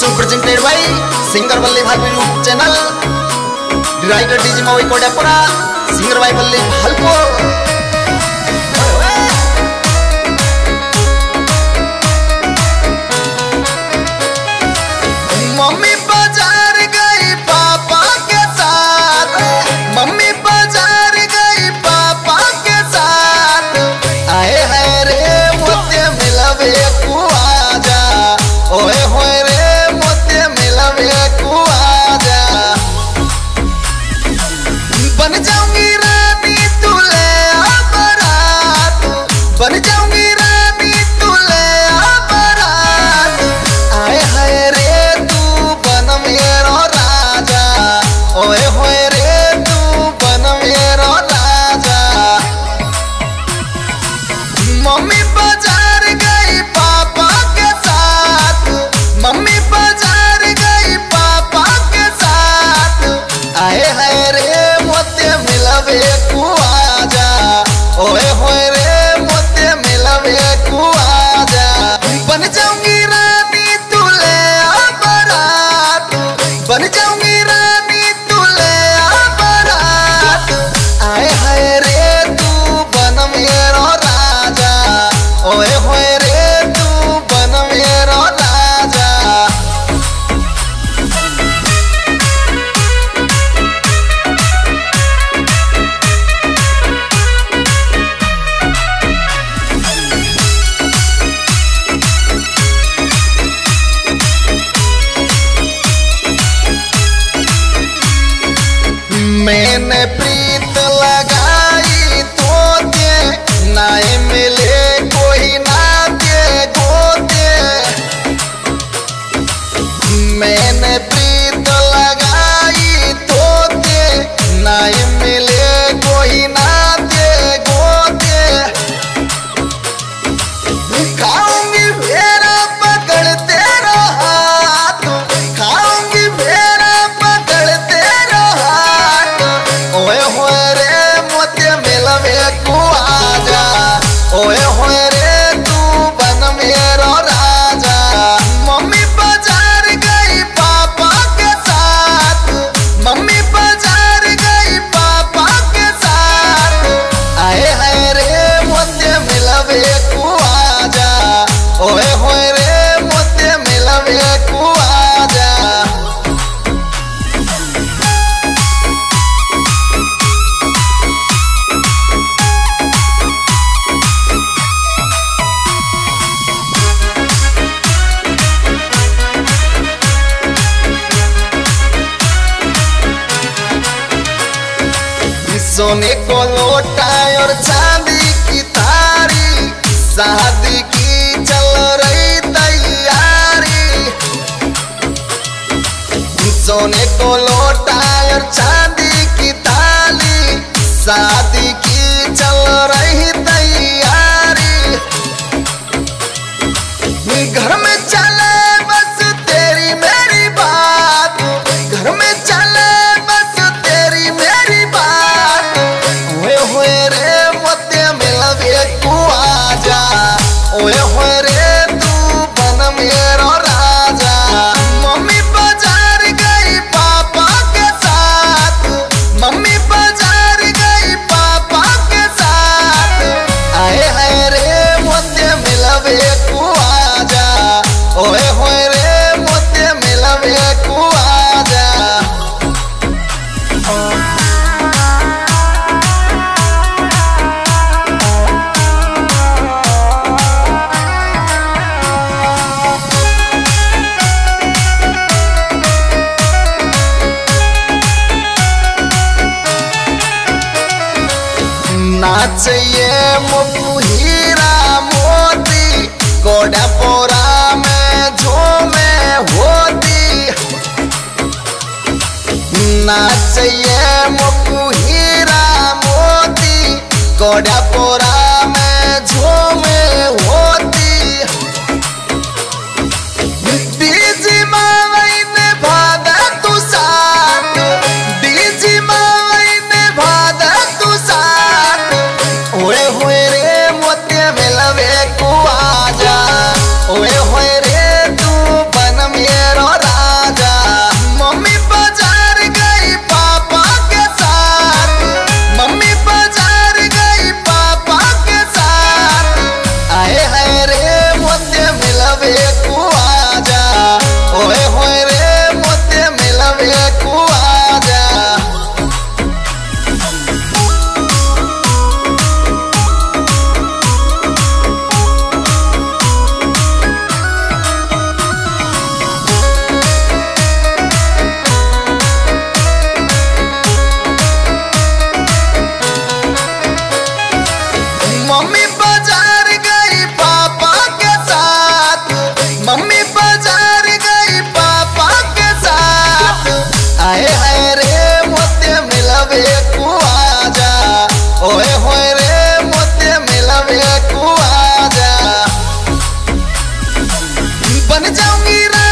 Song presented by singer Balle Bhai YouTube channel, writer DJ Mavi Kodapura, singer by Balle हल्को। Mummy बाजार गई पापा के साथ, मम्मी बाजार गई पापा के साथ, आए है रे मोते मिलवे को आजा, ओए होए रे मोते मिलवे को आजा। बन जाऊंगी रानी तू ले आ बारात, बन जाऊंगी रानी तू ले आ बारात, आए है रे मेरो राजा, ओए होए रे तू बन मेरो राजा। मम्मी बाजार गई पापा के साथ, मम्मी बाजार गई पापा के साथ, आए है रे मोते मिलवे को आजा, ओए होए रे मोते मिलवे को आजा। बन जाऊंगी रानी तू ले आ बारात, बन जाऊंगी रानी तू ले आ बारात, आए है रे तू बन मेरो राजा, ओए होए रे तू बन मेरो राजा। मैंने प्रीत लगाई तो दे नाए मिले कोई ना दे गोते, मैंने प्रीत लगाई तो दे नाए मिले कोई ना दे गोते। खाऊंगी भेड़ा पकड़ तेरा हाथ, खाऊंगी भेड़ा पकड़ तेरा हाथ, ओए होए रे मोते मिलवे को आजा, ओए होए रे तू बन मेरो राजा। मम्मी बाजार गई पापा के साथ, मम्मी बाजार गई पापा के साथ, आए है रे मोते मिलवे को आजा, ओए होए रे मोते मिलवे को आजा। सोने को लोटा और चांदी की थारी, शादी की चल रही तैयारी। सोने को लोटा और चांदी की थाली, शादी की चल रही तैयारी। घर में चले बस तेरी मेरी बात, घर में चले बस तेरी मेरी बात, ओए होए रे मोते मिलवे को आजा, ओए होए रे तू बन मेरो राजा। मम्मी बाजार गई पापा के साथ, मम्मी बाजार गई पापा के साथ, आए है रे मोते मिलवे को आजा, ओए होए रे मोते मिलवे को आजा। नाचिए मुकु हीरा मोती, कोडापुरा में झूमे होती। नाचिए मुकु हीरा मोती, कोडापुरा में झूमे होती। डीजी मावई ने भागा तू साथ, डीजी मावई ने भागा तू साथ, ओए होए रे मोते मिलवे को आजा, ओए होए रे तू बन मेरो बन जाऊंगी